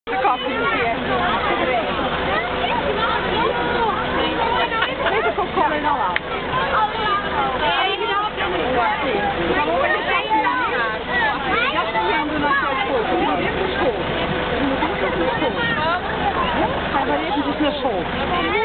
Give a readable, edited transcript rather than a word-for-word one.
De koffie hier. Deze komt gewoon in al aan. Ga maar eventjes naar school.